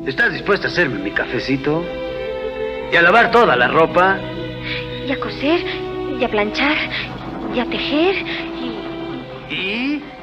¿Estás dispuesta a hacerme mi cafecito? ¿Y a lavar toda la ropa? Y a coser, y a planchar, y a tejer, ¿Y?